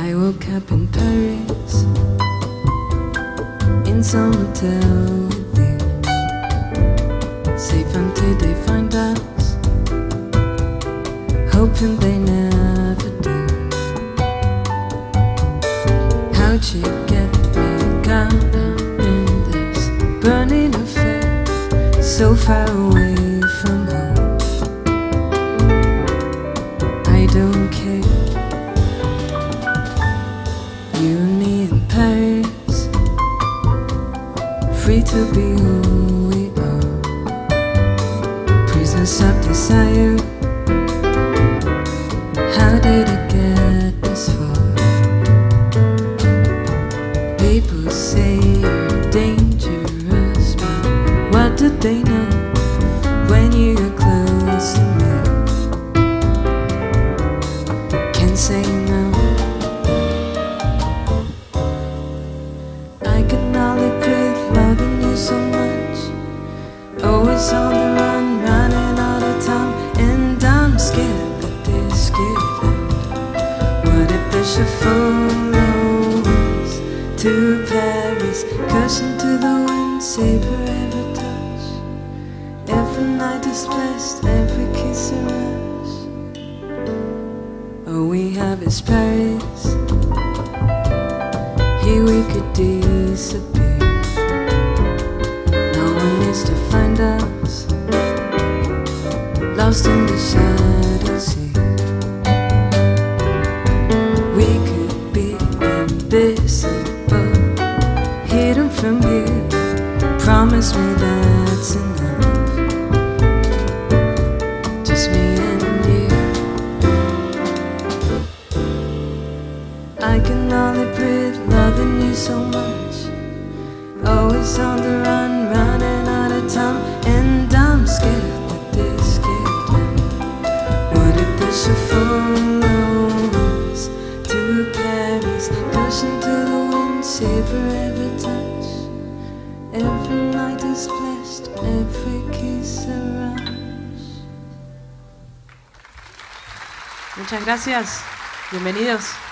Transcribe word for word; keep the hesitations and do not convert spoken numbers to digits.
I woke up in Paris, in some hotel with you, safe until they find us, hoping they never do. How'd you get me caught up in this burning affair, so far away from home? I don't care. You and me in Paris, free to be who we are, prisoners of desire. How did it get this far? People say you're dangerous, but what do they know when you're close to me? Can't say no. I can only quit loving you so much, always on the run, running out of time, and I'm scared that this could end. What if the ship follows to Paris, cursing to the wind, savor every touch, every night is blessed, every kiss a rush. All we have is Paris, here we could disappear. No one needs to find us, lost in the shadows here. We could be invisible, hidden from you. Promise me that's enough, just me and you. I can only breathe loving you so much, always on the run, running out of time, and I'm scared that this could end. What if the ship follows to Paris, pushing to the wind, savor every touch, every night is blessed, every kiss a rush. Muchas gracias, bienvenidos.